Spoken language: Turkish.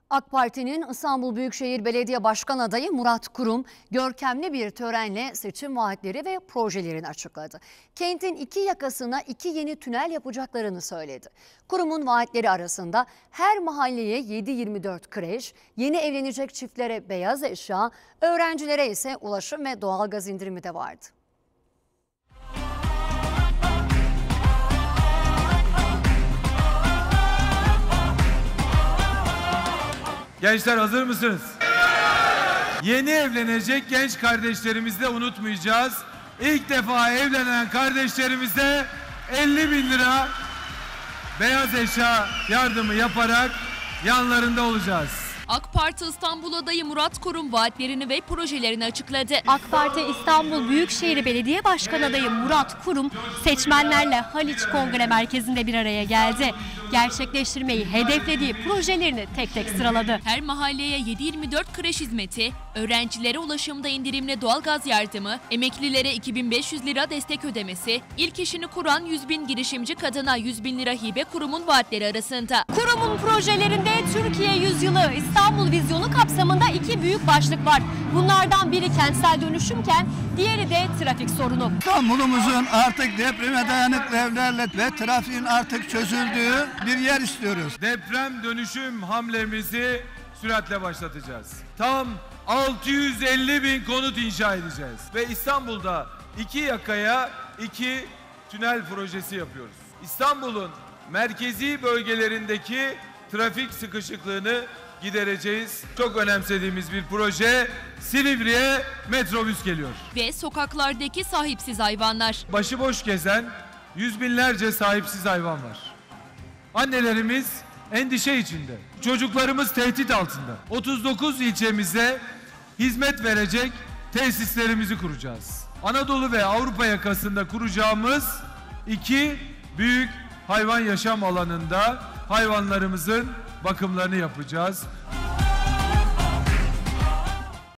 AK Parti'nin İstanbul Büyükşehir Belediye Başkan adayı Murat Kurum görkemli bir törenle seçim vaatleri ve projelerini açıkladı. Kentin iki yakasına 2 yeni tünel yapacaklarını söyledi. Kurum'un vaatleri arasında her mahalleye 7/24 kreş, yeni evlenecek çiftlere beyaz eşya, öğrencilere ise ulaşım ve doğalgaz indirimi de vardı. Gençler hazır mısınız? Yeni evlenecek genç kardeşlerimizi de unutmayacağız. İlk defa evlenen kardeşlerimize 50.000 lira beyaz eşya yardımı yaparak yanlarında olacağız. AK Parti İstanbul adayı Murat Kurum vaatlerini ve projelerini açıkladı. AK Parti İstanbul Büyükşehir Belediye Başkan adayı Murat Kurum seçmenlerle Haliç Kongre Merkezi'nde bir araya geldi. Gerçekleştirmeyi hedeflediği projelerini tek tek sıraladı. Her mahalleye 7/24 kreş hizmeti, öğrencilere ulaşımda indirimli doğalgaz yardımı, emeklilere 2.500 lira destek ödemesi, ilk işini kuran 100.000 girişimci kadına 100.000 lira hibe kurumun vaatleri arasında. Kurumun projelerinde Türkiye Yüzyılı İstanbul Vizyonu kapsamında 2 büyük başlık var. Bunlardan biri kentsel dönüşümken diğeri de trafik sorunu. İstanbul'umuzun artık depreme dayanıklı evlerle ve trafiğin artık çözüldüğü bir yer istiyoruz. Deprem dönüşüm hamlemizi süratle başlatacağız. Tam 650.000 konut inşa edeceğiz. Ve İstanbul'da 2 yakaya 2 tünel projesi yapıyoruz. İstanbul'un merkezi bölgelerindeki trafik sıkışıklığını gidereceğiz. Çok önemsediğimiz bir proje, Silivri'ye metrobüs geliyor. Ve sokaklardaki sahipsiz hayvanlar. Başıboş gezen yüz binlerce sahipsiz hayvan var. Annelerimiz endişe içinde. Çocuklarımız tehdit altında. 39 ilçemize hizmet verecek tesislerimizi kuracağız. Anadolu ve Avrupa yakasında kuracağımız 2 büyük hayvan yaşam alanında hayvanlarımızın bakımlarını yapacağız.